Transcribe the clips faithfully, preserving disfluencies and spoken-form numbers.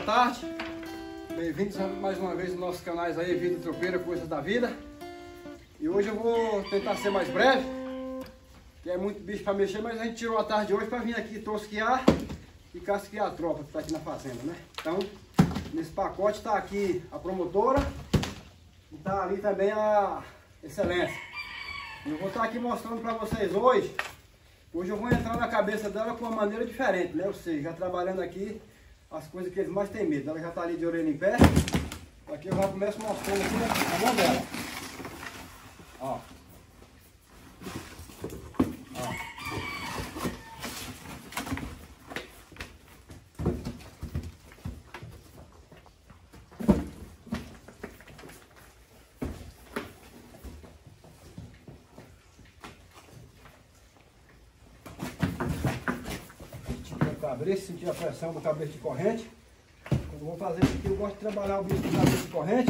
tarde. Bem-vindos mais uma vez nos nossos canais aí, Vida Tropeira, Coisas da Vida. E hoje eu vou tentar ser mais breve, que é muito bicho para mexer, mas a gente tirou a tarde hoje para vir aqui tosquiar e casquear a tropa que está aqui na fazenda, né? Então, nesse pacote está aqui a promotora e está ali também a Excelência. E eu vou estar aqui mostrando para vocês hoje. Hoje eu vou entrar na cabeça dela com uma maneira diferente, né? Ou seja, já trabalhando aqui as coisas que eles mais têm medo. Ela já está ali de orelha em pé. Aqui eu já começo mostrando aqui a mão dela. Ó. Ó. Cabresto, sentir a pressão do cabresto de corrente. Quando eu vou fazer isso aqui, eu gosto de trabalhar o bicho do cabresto de corrente.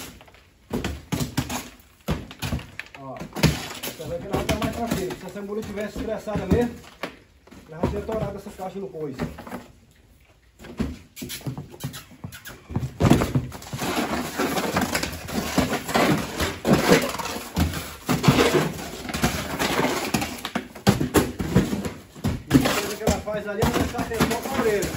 Ó, você vai ver que ela está mais tranquila. Se essa mula tivesse estressada mesmo, ela já tinha torado essa caixa no coice. Faz ali, ela vai estar atenção com a orelha.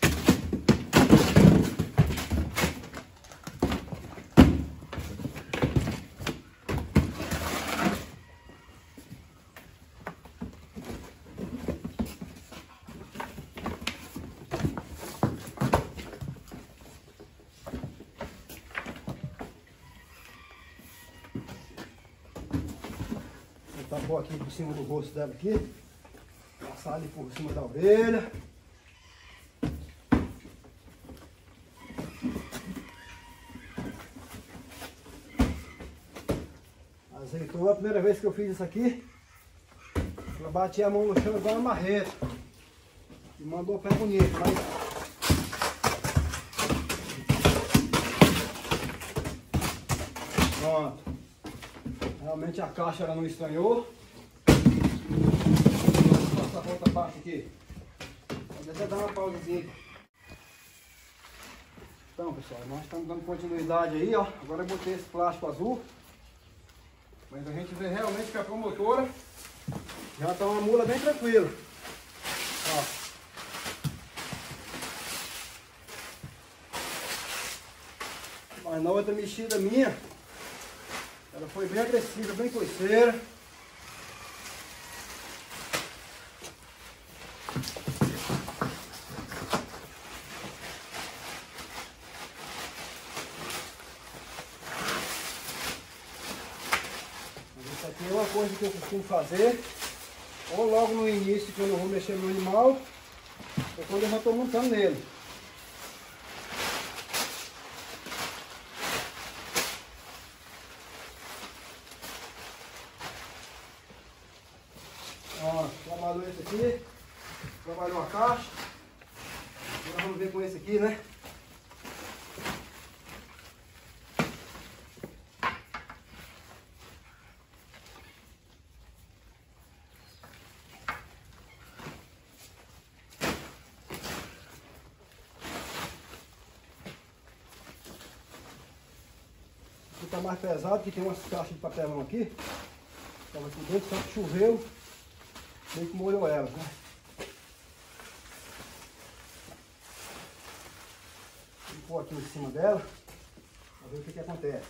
Vou botar a boa aqui por cima do rosto dela aqui. Passar ali por cima da orelha. Azeitou a primeira vez que eu fiz isso aqui. Ela batia a mão no chão igual uma marreta. E mandou o pé bonito. Mas... pronto. Realmente a caixa ela não estranhou. Essa outra parte aqui. Vou até dar uma pausazinha. Então, pessoal, nós estamos dando continuidade aí, ó. Agora eu botei esse plástico azul. Mas a gente vê realmente que a promotora já está uma mula bem tranquila. Ó. Mas na outra mexida minha, ela foi bem agressiva, bem coiceira. Isso aqui é uma coisa que eu costumo fazer, ou logo no início, quando eu vou mexer no animal, ou quando eu já estou montando nele. Ó, trabalhou esse aqui, trabalhou a caixa. Agora vamos ver com esse aqui, né? Tá mais pesado, que tem umas caixas de papelão aqui. Estava aqui dentro, só que choveu, meio que molhou elas, né? Vou pôr aqui em cima dela, para ver o que que acontece.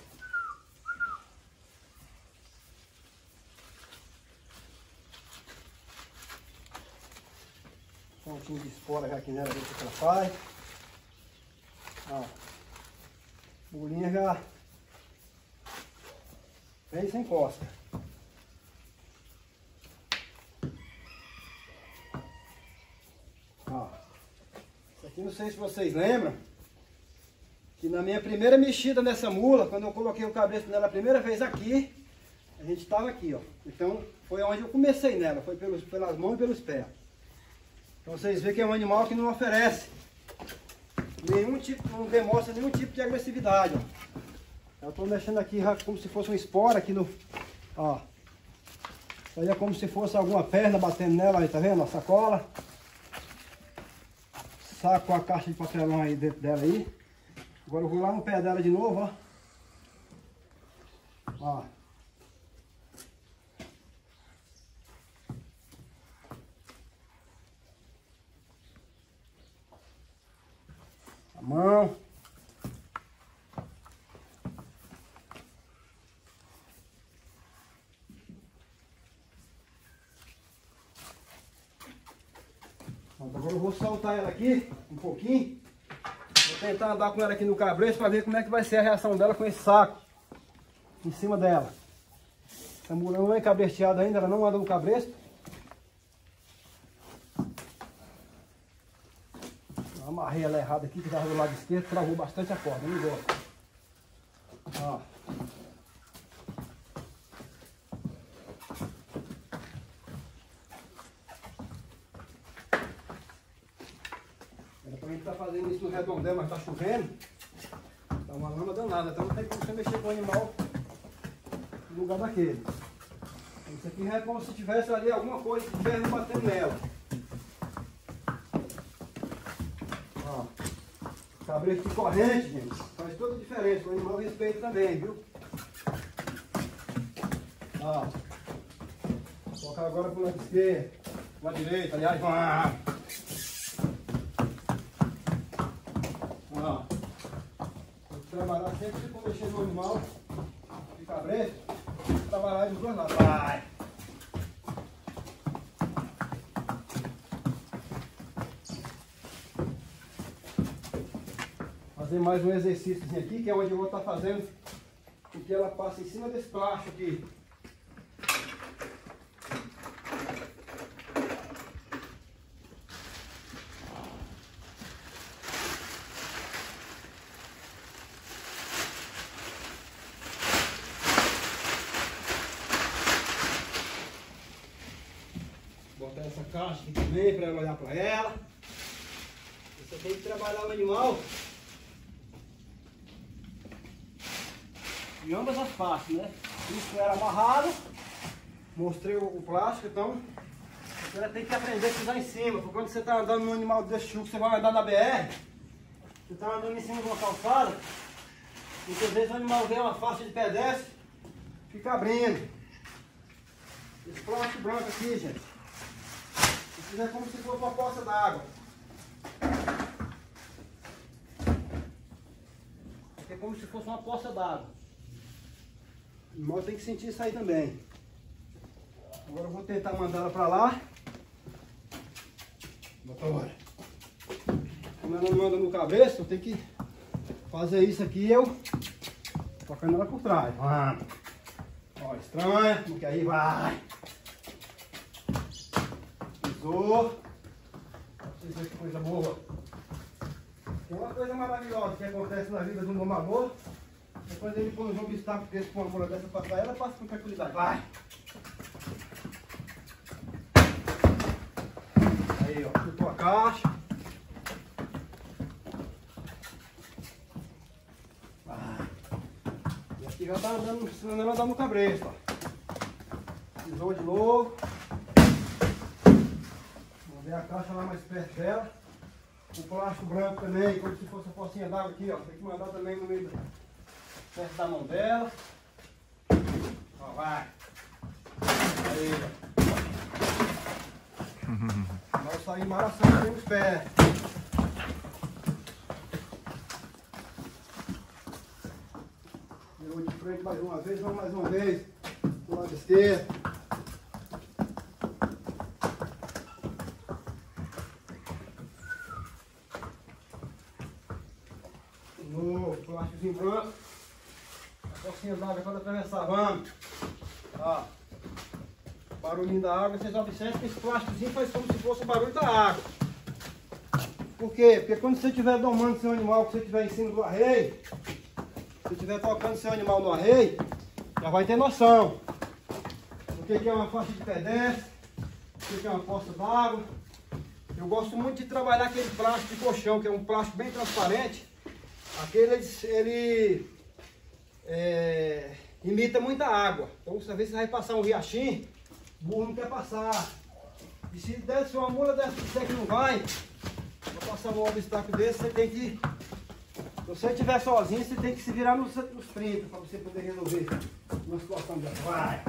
Pontinho de espora já aqui nela, ver o que ela faz. Ó, bolinha já vem sem costa. Ó, isso aqui não sei se vocês lembram, que na minha primeira mexida nessa mula, quando eu coloquei o cabresto nela a primeira vez aqui, a gente estava aqui, ó. Então foi onde eu comecei nela, foi pelos, pelas mãos e pelos pés. Então vocês veem que é um animal que não oferece nenhum tipo, não demonstra nenhum tipo de agressividade, ó. Eu estou mexendo aqui como se fosse uma espora aqui no... ó. Isso aí é como se fosse alguma perna batendo nela aí, tá vendo? A sacola. saco com a caixa de papelão aí dentro dela aí. Agora eu vou lá no pé dela de novo, ó. Ó. A mão. Agora eu vou soltar ela aqui um pouquinho. Vou tentar andar com ela aqui no cabresto para ver como é que vai ser a reação dela com esse saco em cima dela. Essa mula não é cabresteada ainda, ela não anda no cabresto. Eu amarrei ela errada aqui, que estava do lado esquerdo, travou bastante a corda, não gosto. Ó. A gente tá fazendo isso no redondel, mas tá chovendo. Tá uma lama danada, então não tem como você mexer com o animal no lugar daquele. Isso aqui é como se tivesse ali alguma coisa de ferro batendo nela. Ó, cabresto de corrente, gente, faz toda a diferença. O animal respeita também, viu? Ó, vou colocar agora pro lado esquerdo, pro lado direito, aliás, ah. Ó, vou trabalhar sempre que for mexer no animal de cabresto, vou trabalhar dos dois lados. Vai! Fazer mais um exercício aqui, que é onde eu vou estar fazendo com que ela passe em cima desse plástico aqui. Botar essa caixa aqui também para ela olhar para ela. Você tem que trabalhar o animal de ambas as partes, né? Isso era amarrado, mostrei o plástico, então você tem que aprender a pisar em cima, porque quando você está andando num animal desse tipo, você vai andar na B R, você está andando em cima de uma calçada, muitas vezes o animal vê uma faixa de pedestre, fica abrindo. Esse plástico branco aqui, gente, isso é como se fosse uma poça d'água. É como se fosse uma poça d'água. O animal tem que sentir isso aí também. Agora eu vou tentar mandar ela para lá. Bora. Como ela não anda no cabeça, eu tenho que fazer isso aqui, eu tocando ela por trás. Vamos. Ó, estranha, porque aí vai. Pisou. Pra vocês verem que coisa boa. Tem uma coisa maravilhosa que acontece na vida do domador. É quando ele põe um obstáculo desse com uma mula dessa pra trás, ela passa com tranquilidade. Vai! Aí, ó, chutou a caixa. Vai! E aqui já tá andando, ensinando ela a andar no cabresto, ó. Pisou de novo. Mandei a caixa lá mais perto dela. O plástico branco também, como se fosse uma pocinha d'água aqui, ó. Tem que mandar também no meio do... perto da mão dela. Ó, vai. Aí, ó. Vai sair embaraçando com os pés. Virou de frente mais uma vez, vamos mais uma vez. Do lado esquerdo. No plásticozinho branco. A pocinha d'água quando atravessar, vamos. Ó. Barulhinho da água, vocês observam que esse plásticozinho faz como se fosse o barulho da água. Por quê? Porque quando você estiver domando seu animal, que você estiver em cima do arreio, se você estiver tocando seu animal no arreio, já vai ter noção. O que é uma faixa de pedestre, o que é uma poça d'água. Eu gosto muito de trabalhar aquele plástico de colchão, que é um plástico bem transparente. Aquele, ele é, imita muita água. Então, às vezes você vai passar um riachinho, o burro não quer passar. E se desse uma mula dessa que você que não vai, Para passar um obstáculo desse, você tem que... Se você estiver sozinho, você tem que se virar nos, nos trinta para você poder resolver uma situação dessa. Vai!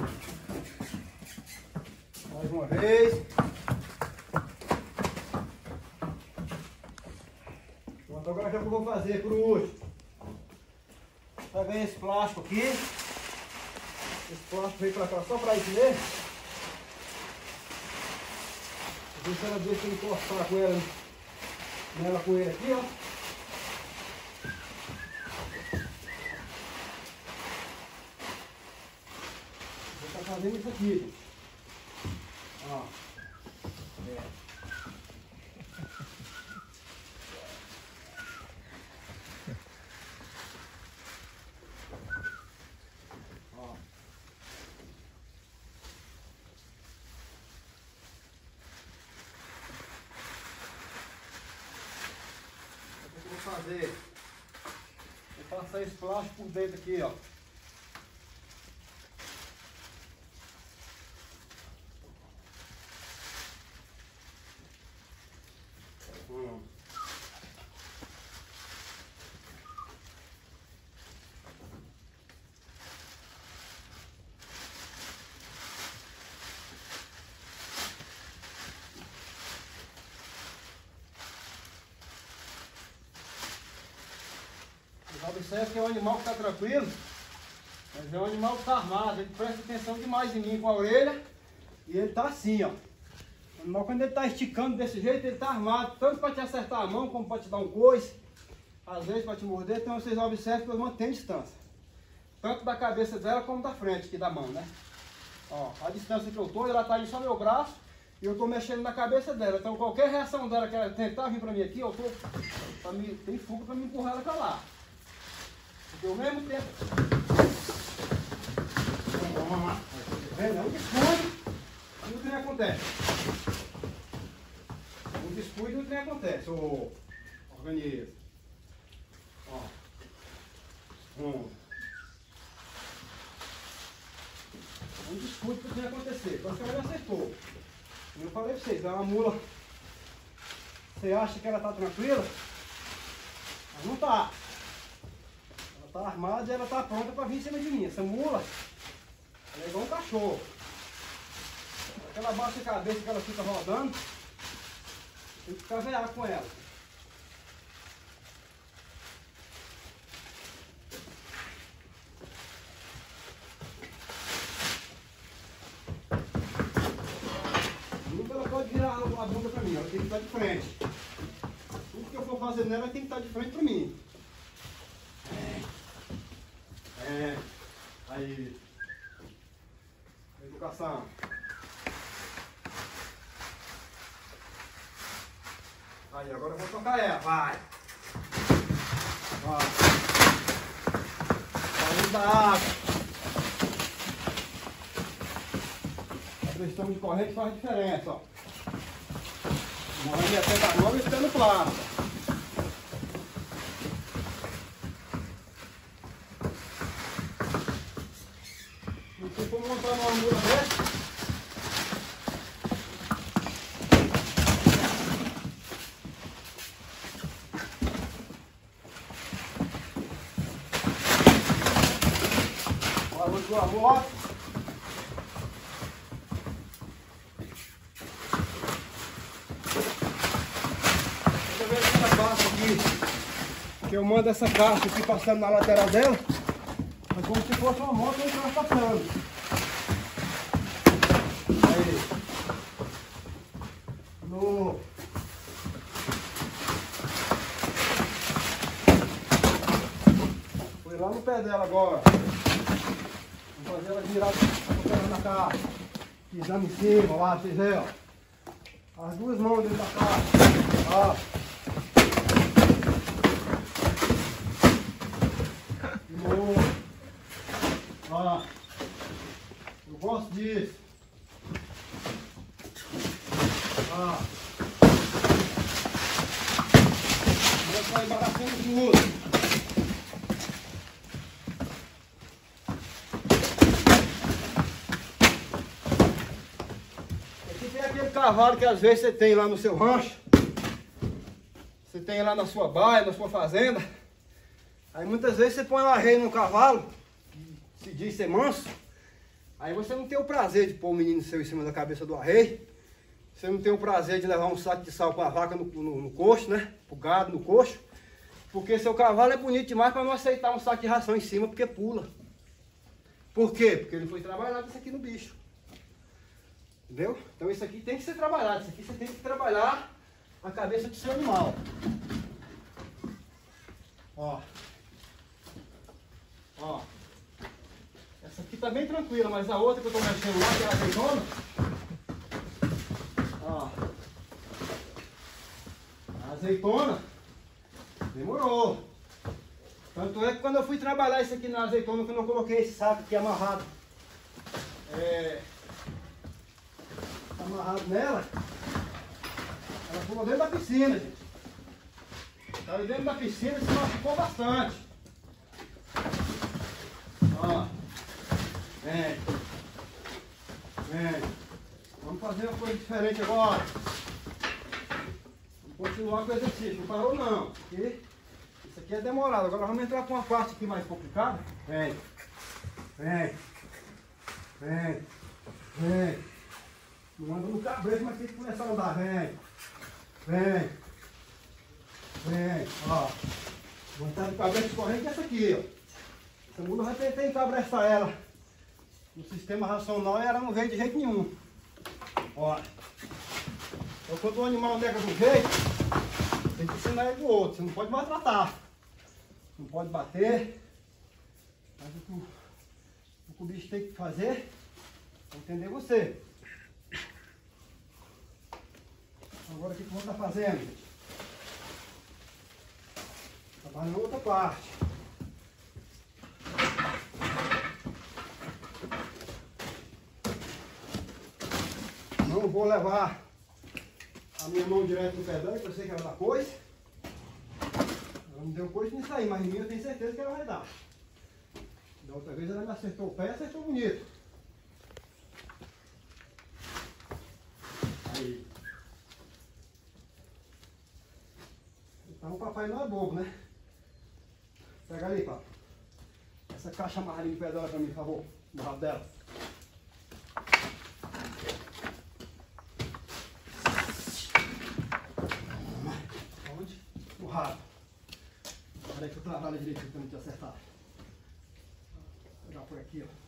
Mais uma vez. Pronto, agora o que eu vou fazer por último? Pega esse plástico aqui. Esse plástico veio para cá só para isso mesmo. Deixa ela ver se eu encostar com ela, nela com ele aqui, ó. Vou estar fazendo isso aqui. Ó. É. Ó. Vou fazer, vou passar esse plástico por dentro aqui, ó. Hum. Observe que é um animal que está tranquilo, mas é um animal que está armado, ele presta atenção demais em mim com a orelha e ele está assim, ó. O animal, quando ele está esticando desse jeito, ele está armado, tanto para te acertar a mão como para te dar um coice, às vezes para te morder. Então vocês observam que eu mantenho distância, tanto da cabeça dela como da frente aqui da mão, né? Ó, a distância que eu estou, ela está aí só meu braço e eu estou mexendo na cabeça dela. Então qualquer reação dela que ela tentar vir para mim aqui, eu tô, pra mim, tem fuga para me empurrar ela para lá. Porque ao mesmo tempo... Vamos lá. Não descuide e o trem acontece. Não descuide e o trem acontece. Ô, organiza. Ó. Um. Não descuide que o trem acontecer. Então você já acertou. Como eu falei pra vocês, é uma mula. Você acha que ela tá tranquila? Mas não tá. Ela tá armada e ela tá pronta para vir em cima de mim. Essa mula, ela é igual um cachorro. Aquela baixa a cabeça que ela fica rodando, tem que cavear com ela. Nunca ela pode virar a bunda para mim, ela tem que estar de frente. Tudo que eu for fazer nela, ela tem que estar de frente para mim. É, aí, educação. Aí, agora eu vou tocar ela, vai. Vai. Saindo da água. A pressão de corrente faz diferença, ó. Uma hora até da mão e até no plano. Se for montar uma mula dessa, barulho do amor. Deixa eu ver essa caixa aqui, que eu mando essa caixa aqui passando na lateral dela, mas como se fosse uma moto que estava passando. No... Fui lá no pé dela agora. Vou fazer ela virar na caixa. Pisando em cima, lá, vocês veem, ó. As duas mãos dentro da caixa. Ó. No... Ó. Eu gosto disso. Ah. Agora vai embaraçando tudo. Aqui tem aquele cavalo que às vezes você tem lá no seu rancho, tem lá na sua baia, na sua fazenda. Aí muitas vezes você põe um arreio no cavalo, que se diz ser manso. Aí você não tem o prazer de pôr o menino seu em cima da cabeça do arreio. Você não tem o prazer de levar um saco de sal para a vaca no, no, no coxo, né? Pro gado no coxo. Porque seu cavalo é bonito demais para não aceitar um saco de ração em cima, porque pula. Por quê? Porque ele foi trabalhado isso aqui no bicho. Entendeu? Então isso aqui tem que ser trabalhado. Isso aqui você tem que trabalhar a cabeça do seu animal. Ó. Ó. Essa aqui tá bem tranquila, mas a outra que eu tô mexendo lá, que é a azeitona. Ó. A azeitona demorou. Tanto é que quando eu fui trabalhar isso aqui na azeitona, quando eu coloquei esse saco aqui amarrado. É. Amarrado nela. Ela pulou dentro da piscina, gente. Estava dentro da piscina e se machucou bastante. Ó. Vem. Vem. Vamos fazer uma coisa diferente agora. Vamos continuar com o exercício. Não parou não. Porque isso aqui é demorado. Agora vamos entrar com uma parte aqui mais complicada. Vem. Vem. Vem. Vem. Não anda no cabreiro, mas tem que começar a andar. Vem. Vem. Vem. Ó. Vou entrar no cabreiro correndo que é essa aqui, ó. Essa mula vai tentar encabrestar ela no sistema racional e ela não veio de jeito nenhum. Ó. Então quando o animal nega de um jeito, tem que ensinar ele do outro. Você não pode maltratar. Não pode bater. Mas o que o, o, que o bicho tem que fazer é entender você. Agora o que eu vou estar fazendo? Trabalhando outra parte. Não vou levar a minha mão direto no pedal, porque eu sei que ela dá coice. Ela não deu coice nisso aí, mas em mim eu tenho certeza que ela vai dar. Da outra vez ela me acertou o pé e acertou bonito. Aí. Então o papai não é bobo, né? Pega ali, papai. Essa caixa amarra ali no pé dela pra mim, por favor. No rabo dela. Onde? No rabo. Olha aí que eu trabalho direitinho pra não te acertar. Vou pegar por aqui, ó.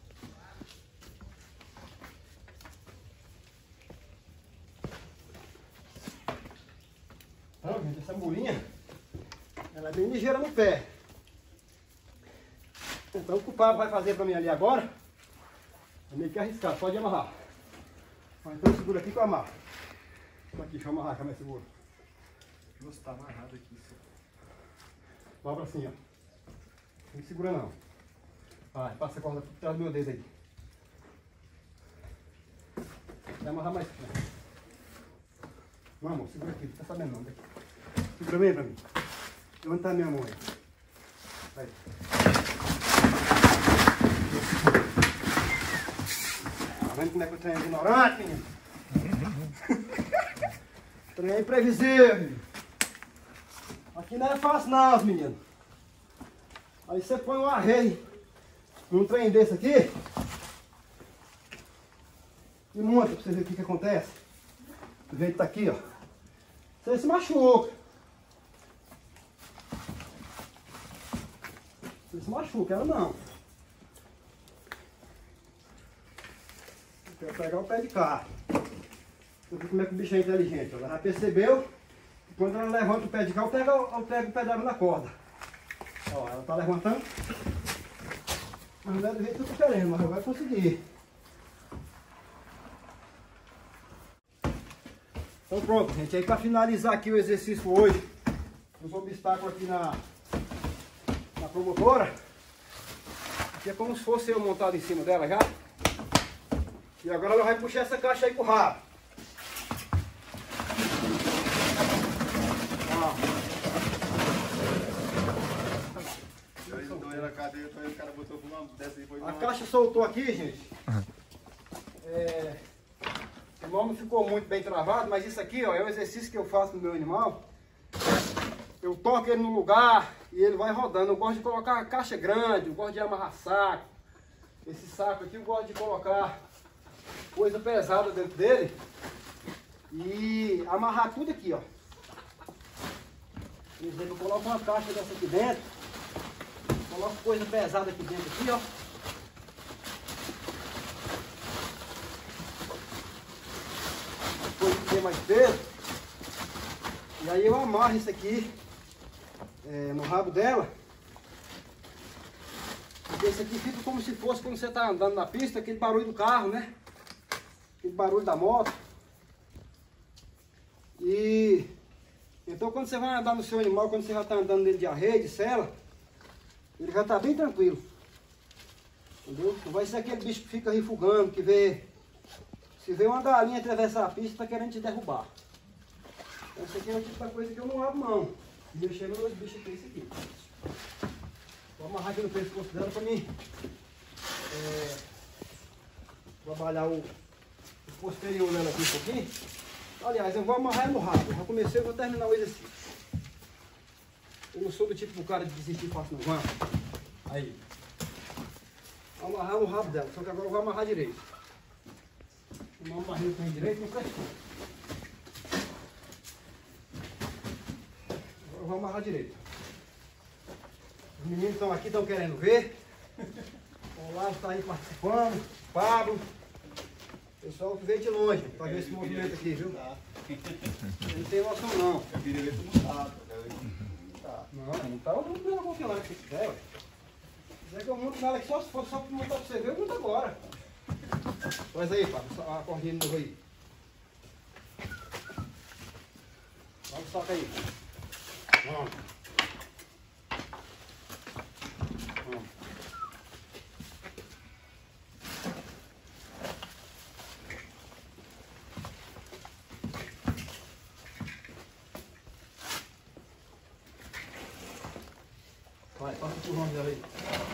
Então, gente, essa mulinha, ela é bem ligeira no pé. Então o que o Pablo vai fazer para mim ali agora, é meio que arriscar, pode amarrar. Então segura aqui que eu amarro. Aqui, deixa eu amarrar, que é mais seguro. Nossa, tá amarrado aqui. Dobra assim, ó. Não me segura não. Vai, passa a corda por trás do meu dedo aí. Vai amarrar mais. Não, amor, segura aqui, não tá sabendo não. Daqui. Segura bem pra mim. Onde tá a minha mão aí? Vai. Tá vendo como é que o trem é ignorante, menino? O trem é imprevisível, menino. Aqui não é fácil não, menino. Aí você põe um arreio num trem desse aqui e monta pra você ver o que que acontece. O jeito tá aqui, ó. Você se machuca. Você se machuca, ela não. Eu quero pegar o pé de cá. Você vê como é que o bicho é inteligente. Ela já percebeu que quando ela levanta o pé de cá, eu pego, eu pego o pé dela na corda. Ó, ela tá levantando. Mas não é do jeito que eu tô querendo, mas vai conseguir. Então pronto, gente. Aí para finalizar aqui o exercício hoje, os obstáculos aqui na, na promotora. Aqui é como se fosse eu montado em cima dela já. E agora ela vai puxar essa caixa aí com o rabo. A caixa soltou aqui, gente. É, o lombo ficou muito bem travado, mas isso aqui, ó, é um exercício que eu faço no meu animal eu toco ele no lugar e ele vai rodando. Eu gosto de colocar uma caixa grande, eu gosto de amarrar saco. Esse saco aqui eu gosto de colocar coisa pesada dentro dele e amarrar tudo aqui, ó. Por exemplo, eu coloco uma caixa dessa aqui dentro, coloco coisa pesada aqui dentro, aqui, ó. Coisa que tem mais peso. E aí eu amarro isso aqui é, no rabo dela. Porque isso aqui fica como se fosse quando você está andando na pista, aquele barulho do carro, né? Aquele barulho da moto. E então quando você vai andar no seu animal, quando você já está andando nele de arreio, de sela, ele já está bem tranquilo. Entendeu? Não vai ser aquele bicho que fica refugando, que vê. Se vê uma galinha atravessar a pista, está querendo te derrubar. Então isso aqui é o tipo da coisa que eu não abro mão. Mexendo nos bichos aqui, isso aqui. Vou amarrar aqui no pescoço dela para mim é, trabalhar o, o posterior dela aqui um pouquinho. Aliás, eu vou amarrar no rabo. Eu já comecei, eu vou terminar o exercício. Eu não sou do tipo do cara de desistir fácil, não. Vamos. Aí. Vou amarrar no rabo dela, só que agora eu vou amarrar direito. Uma barriga com direito, não prestou. Agora eu vou amarrar direito. Os meninos estão aqui, estão querendo ver. O Olavo está aí participando. Pablo. Pessoal que veio de longe para ver esse movimento aqui, viu? Não tem noção não. Eu queria ver tu não tá. Não, não tá. Eu não tenho qualquer lá que você quiser, ué. Se quiser que eu monto nela aqui, só se for só para montar para você ver, eu monto agora. Faz aí, Pablo, a cordinha de novo aí. Vamos, soca aí. Vamos. Vamos. Vai, passa o empurrão dela aí.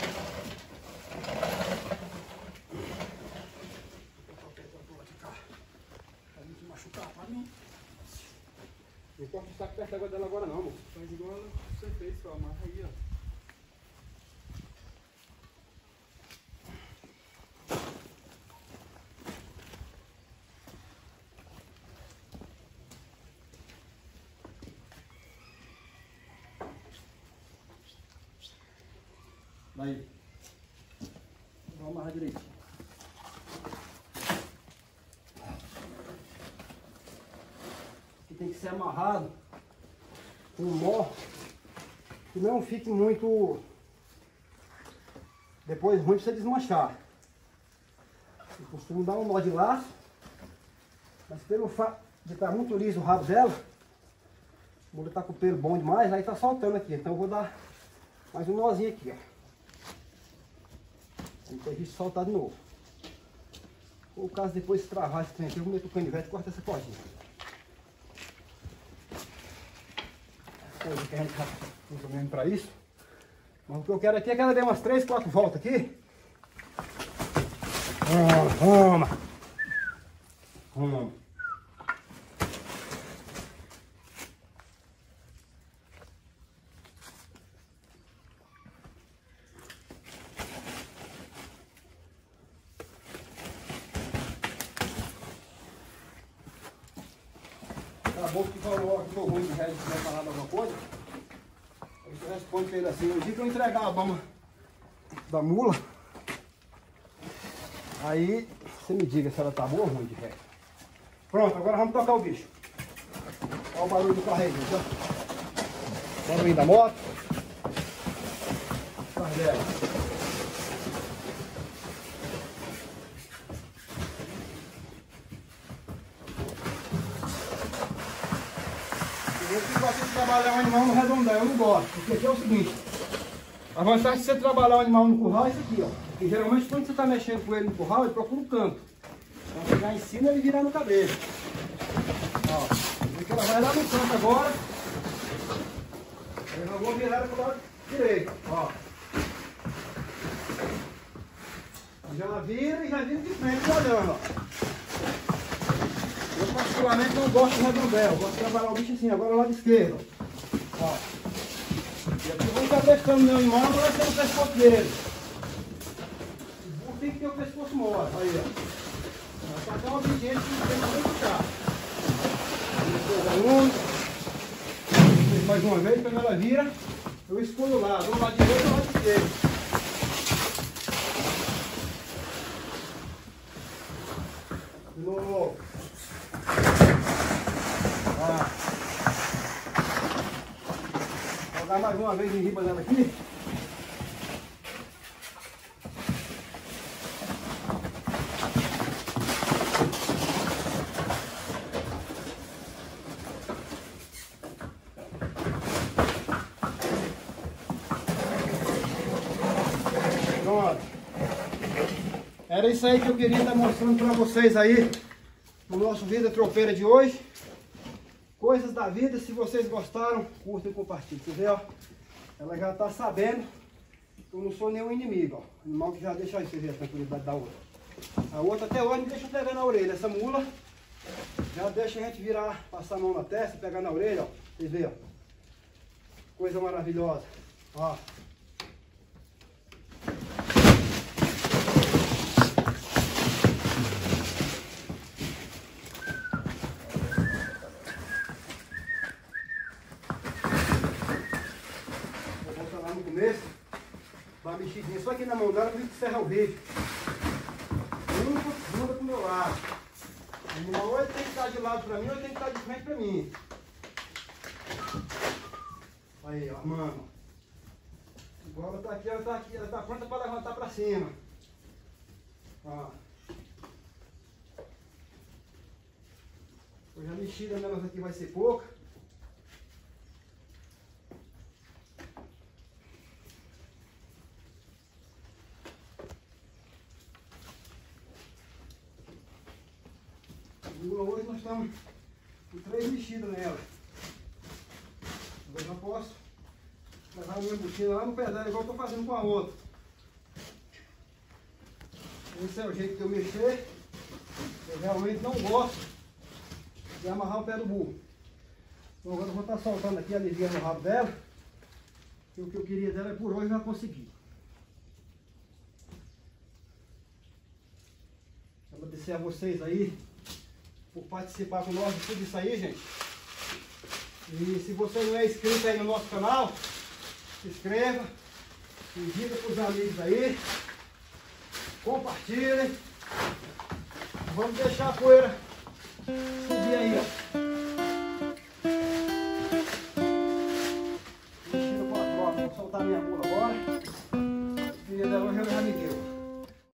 Não corta o saco perto da água dela agora não, moço. Faz igual você fez, só amarra aí, ó. Daí. Vamos amarrar direitinho. Que tem que ser amarrado com um nó que não fique muito depois ruim para você desmanchar. Eu costumo dar um nó de laço, mas pelo fato de estar muito liso o rabo dela, o molho está com o pelo bom demais, aí está soltando aqui. Então eu vou dar mais um nozinho aqui, ó. Depois a gente soltar de novo. Ou caso depois se travar esse trem aqui, eu vou meter o canivete e corta essa cordinha. Coisa que a gente está usa mesmo para isso. Mas o que eu quero aqui é que ela dê umas três, quatro voltas aqui. Vamos, vamos. Vamos. Acabou que falou que foi ruim de resto, se tiver falado alguma coisa. Aí você responde pra ele assim, o dia que eu entregar a bama da mula, aí você me diga se ela tá boa ou ruim de resto. Pronto, agora vamos tocar o bicho. Olha o barulho do carro aí, gente, ó. Barulho da moto. Carro dela. Eu que gosto de trabalhar um animal no redondão, eu não gosto, porque aqui é o seguinte, a vantagem de você trabalhar um animal no curral é isso aqui, ó. Porque geralmente quando você está mexendo com ele no curral, ele procura um canto. Então chegar em cima ele virar no cabelo. Ó, vê que ela vai lá no canto agora. Eu já vou virar ela para o lado direito, ó. Já vira e já vira de frente olhando, ó. Eu particularmente não gosto de redondel, gosto de trabalhar o bicho assim, agora o lado esquerdo. Ó. estamos no animal, nós temos o pescoço dele. O burro tem que ter o pescoço mole. Aí, ó. Só que é um obediente que não tem que ficar. Mais uma vez, quando ela vira, eu escolho o lado, um lado direito e um lado esquerdo. De novo. Ah. Vou dar mais uma vez em riba dela aqui. Pronto. Era isso aí que eu queria estar mostrando para vocês aí no nosso Vida Tropeira de hoje. Coisas da vida. Se vocês gostaram, curtem e compartilhem. Você vê, ó, ela já está sabendo que eu não sou nenhum inimigo, ó. Animal que já deixa aí, você ver a tranquilidade da outra. A outra até hoje me deixa pegar na orelha. Essa mula já deixa a gente virar, passar a mão na testa, pegar na orelha, ó. Vocês vê, ó. Coisa maravilhosa. Ó. No começo, dá uma mexidinha só aqui na mão dela para encerrar o vídeo. Limpa, muda pro meu lado. O animal ou ele tem que estar de lado para mim ou ele tem que estar de frente para mim. Aí, ó, armando. Agora ela tá aqui, ela tá aqui, ela tá pronta para levantar para cima. Ó. Hoje a mexida nelas aqui vai ser pouca. Hoje nós estamos com três mexidas nela. Eu já posso levar a minha butina lá no pedal, igual eu estou fazendo com a outra. Esse é o jeito de eu mexer. Eu realmente não gosto de amarrar o pé do burro. Então agora eu vou estar soltando aqui, aliviando o rabo dela. E o que eu queria dela é por hoje já consegui. Agradecer a vocês aí por participar com nós de tudo isso aí, gente. E se você não é inscrito aí no nosso canal, se inscreva, indica para os amigos aí, compartilhem. Vamos deixar a poeira subir aí, ó. Vou soltar minha mula agora.